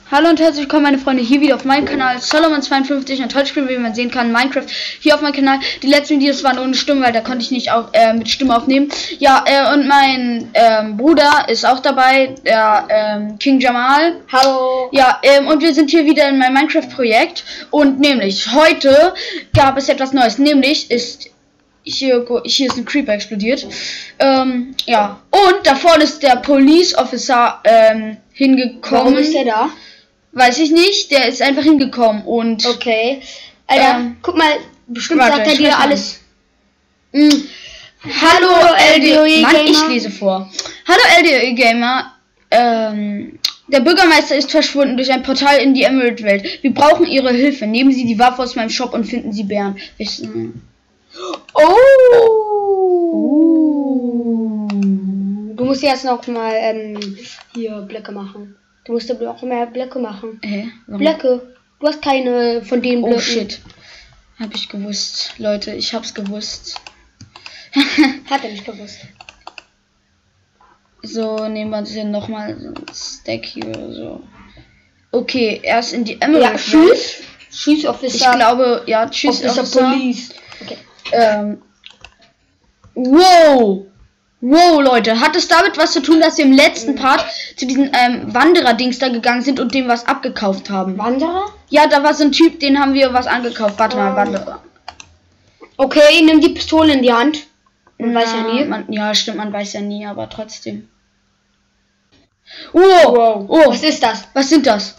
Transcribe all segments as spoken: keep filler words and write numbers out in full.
Hallo und herzlich willkommen, meine Freunde, hier wieder auf meinem Kanal Solomon zweiundfünfzig und heute spielen wir, wie man sehen kann, Minecraft hier auf meinem Kanal. Die letzten Videos waren ohne Stimme, weil da konnte ich nicht auch äh, mit Stimme aufnehmen. Ja, äh, und mein ähm, Bruder ist auch dabei, der ähm, King Jamal. Hallo. Ja, ähm, und wir sind hier wieder in meinem Minecraft-Projekt und nämlich heute gab es etwas Neues, nämlich ist hier, hier ist ein Creeper explodiert. Ähm, ja, und da vorne ist der Police Officer ähm, hingekommen. Warum ist der da? Weiß ich nicht, der ist einfach hingekommen und... Okay. Alter, ähm, guck mal, bestimmt warte, sagt er dir alles... Mm. Hallo, Hallo L D O E Gamer. Mann, ich lese vor. Hallo L D O E Gamer. Ähm, der Bürgermeister ist verschwunden durch ein Portal in die Emerald-Welt. Wir brauchen Ihre Hilfe. Nehmen Sie die Waffe aus meinem Shop und finden Sie Bären. Wissen... Oh! oh! Du musst jetzt noch mal ähm, hier Blöcke machen. Du musst aber auch mehr Blöcke machen. Hä? Warum? Blöcke. Du hast keine von den Blöcken. Oh shit. Hab ich gewusst. Leute, ich hab's gewusst. Hat er nicht gewusst. So, nehmen wir uns hier nochmal so ein Stack hier so. Okay, erst in die Emerald. Ja, tschüss. Tschüss, Officer. Ich glaube, ja, tschüss, Officer, Officer. Police. Okay. Ähm. Wow. Wow, Leute, hat es damit was zu tun, dass wir im letzten Part zu diesen ähm, Wanderer-Dings da gegangen sind und dem was abgekauft haben? Wanderer? Ja, da war so ein Typ, den haben wir was angekauft. Warte oh. mal, Wanderer. Okay, nimm die Pistole in die Hand. Man Na, weiß ja nie. Man, ja, stimmt, man weiß ja nie, aber trotzdem. Wow, wow. Oh, was ist das? Was sind das?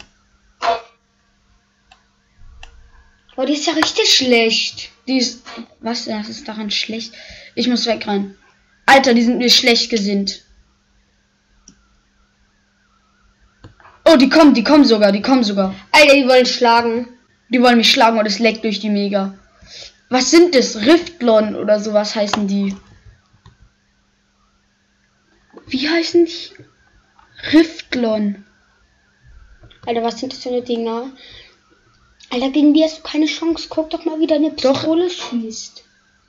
Oh, die ist ja richtig schlecht. Die ist... Was? Das ist daran schlecht. Ich muss wegrennen. Alter, die sind mir schlecht gesinnt. Oh, die kommen, die kommen sogar, die kommen sogar. Alter, die wollen schlagen. Die wollen mich schlagen und es leckt durch die Mega. Was sind das? Riftlon oder sowas heißen die. Wie heißen die? Riftlon. Alter, was sind das für eine Dinger? Alter, gegen die hast du keine Chance. Guck doch mal, wie deine Pistole doch schießt.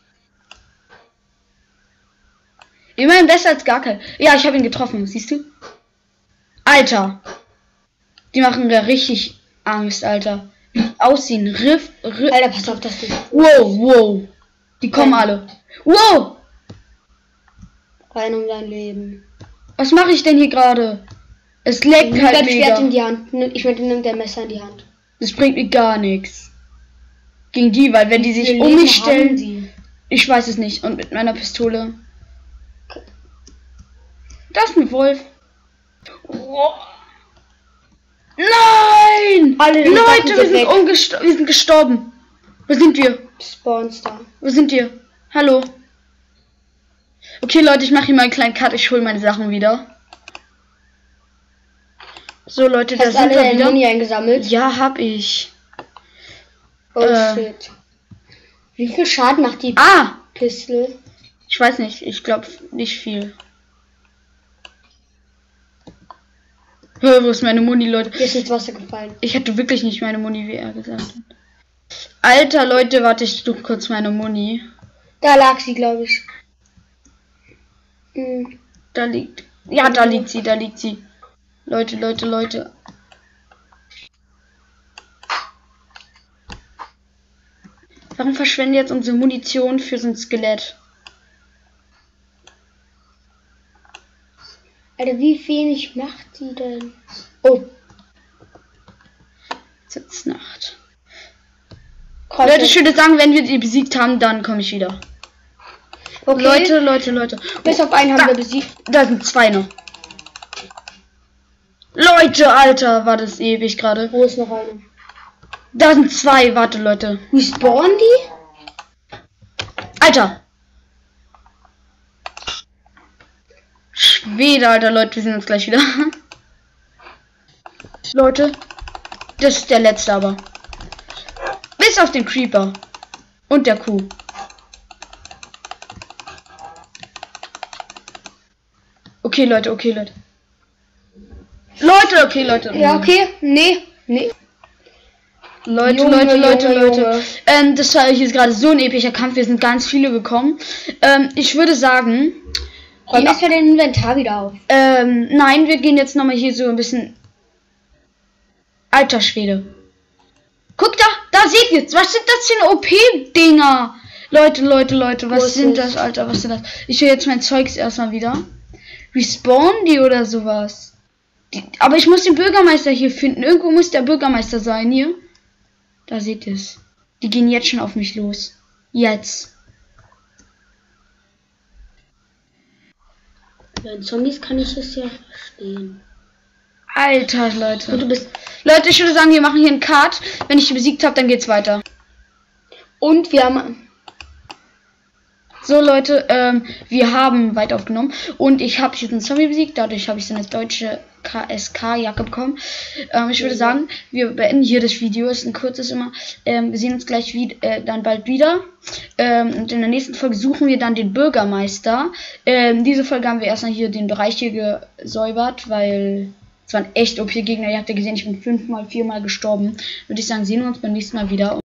Immerhin besser als gar kein. Ja, ich habe ihn getroffen, siehst du? Alter. Die machen da richtig Angst, Alter. Wie aussehen. Riff, Riff. Alter, pass auf, das du. Wow, wow. Die kommen Nein. alle. Wow. Rein um dein Leben. Was mache ich denn hier gerade? Es leckt Nimm halt dein mega. Schwert in die Hand. Ich würde nimm dein Messer in die Hand. Das bringt mir gar nichts. Gegen die, weil wenn die sich um mich stellen. Ich weiß es nicht. Und mit meiner Pistole. Das ist ein Wolf. Oh. Nein! Alle Leute, wir sind, ungest wir sind gestorben. Wo sind wir? Spawnstar. Wo sind wir? Hallo. Okay, Leute, ich mache hier mal einen kleinen Cut. Ich hole meine Sachen wieder. So, Leute, da sind wir wieder. Muni eingesammelt? Ja, hab ich. Oh äh. shit. Wie viel Schaden macht die ah. Pistole? Ich weiß nicht. Ich glaube nicht viel. Hör, wo ist meine Muni, Leute? Hier ist ins Wasser gefallen. Ich hatte wirklich nicht meine Muni, wie er gesagt hat. Alter, Leute, warte, ich suche kurz meine Muni. Da lag sie, glaube ich. Hm. Da liegt... Ja, da liegt sie, da liegt sie. Leute, Leute, Leute. Warum verschwenden jetzt unsere Munition für so ein Skelett? Alter, wie wenig macht die denn? Oh. Jetzt ist Nacht. Kreuze. Leute, ich würde sagen, wenn wir die besiegt haben, dann komme ich wieder. Okay. Leute, Leute, Leute. Bis auf einen da, haben wir besiegt. Da sind zwei noch. Leute, Alter, war das ewig gerade. Wo ist noch eine? Da sind zwei, warte, Leute. Wie spawnen die? Alter. Schwede, Alter, Leute, wir sehen uns gleich wieder. Leute, das ist der letzte aber. Bis auf den Creeper. Und der Kuh. Okay, Leute, okay, Leute. Leute, okay, Leute. Ja, okay. Nee, nee. Leute, Junge, Leute, Leute, Junge, Leute. Junge. Ähm, das war hier gerade so ein epischer Kampf. Wir sind ganz viele gekommen. Ähm, ich würde sagen... Räum erstmal dein Inventar wieder auf. Ähm, nein, wir gehen jetzt nochmal hier so ein bisschen Alter Schwede. Guck da, da seht ihr, was sind das für O P-Dinger? Leute, Leute, Leute, was Wo sind das, Alter, was sind das? Ich will jetzt mein Zeugs erstmal wieder. Respawnen die oder sowas? Die, aber ich muss den Bürgermeister hier finden. Irgendwo muss der Bürgermeister sein, hier. Da seht ihr es. Die gehen jetzt schon auf mich los. Jetzt. Ja, in Zombies kann ich es ja verstehen. Alter, Leute. Und du bist Leute, ich würde sagen, wir machen hier einen Cut. Wenn ich die besiegt habe, dann geht's weiter. Und wir haben... So, Leute, ähm, wir haben weit aufgenommen. Und ich habe jetzt einen Zombie besiegt. Dadurch habe ich so eine deutsche K S K-Jacke bekommen. Ähm, ich würde sagen, wir beenden hier das Video. Es ist ein kurzes immer. Ähm, wir sehen uns gleich wieder, äh, dann bald wieder. Ähm, und in der nächsten Folge suchen wir dann den Bürgermeister. Ähm, diese Folge haben wir erstmal hier den Bereich hier gesäubert, weil... Es waren echt O P-Gegner. Ihr habt ja gesehen, ich bin fünfmal, viermal gestorben. Würde ich sagen, sehen wir uns beim nächsten Mal wieder.